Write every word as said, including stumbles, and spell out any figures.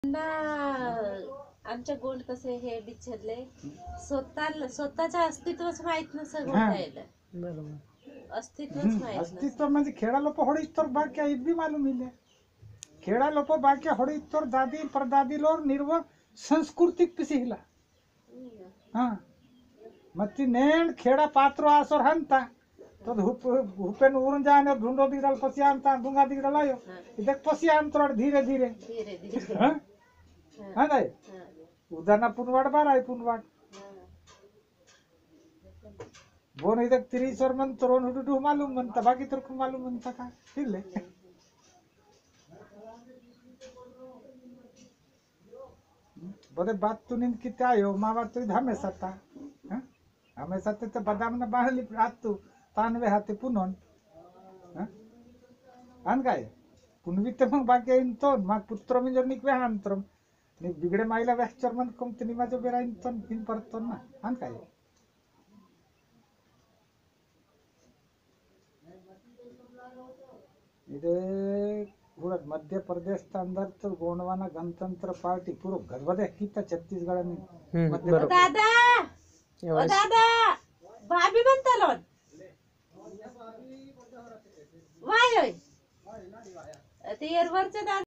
ना आमच्या गोंड कसे हे बिछरले स्वतः स्वतःच्या अस्तित्वच माहित नसं गोंडायला बरोबर अस्तित्वच माहित अस्तित्व म्हणजे खेड़ा लोप होड़ी तोर बाकी इद भी मालूम इले खेड़ा लोप बाकी होड़ी तोर दादी परदादी लोर निर्व सांस्कृतिक पिसिला हाँ मत्ती नेण खेड़ा पात्रो आसोर हंता तो हुप हुपेन उरण जाने ढूंढो दिगल पसियांता दुंगा दिगल आयो देख पसियांतर धीरे धीरे धीरे धीरे हाँ हाँ दाई उदाना पुनवाड़ बार आई पुनवाड़ वो नहीं देख तीस और मन तोरण हुडू मालूम मनता बाकी तर को मालूम मनता का हिले बोले बात तू निन किती आयो मावा तू हमेशा ता हाँ हमेशा ते बदाम ना बाहली आत तू तानवे हाते पुनोन हाँ आन काय पुनवी ते मग बाकी इंतो मग पुत्र मी जर निकवे हांतरम नि बिगडे माईला व्याचर मन कम तिनी माझो बेरा इंतो इन परतो ना आन काय इधे पूरा मध्य प्रदेश के अंदर तो गोंडवाना गणतंत्र पार्टी पूरा गरबदे कीता छत्तीसगढ़ में मध्य ओ दादा ओ दादा भाभी बनता लोन वाय होय ते एरवरचं दादा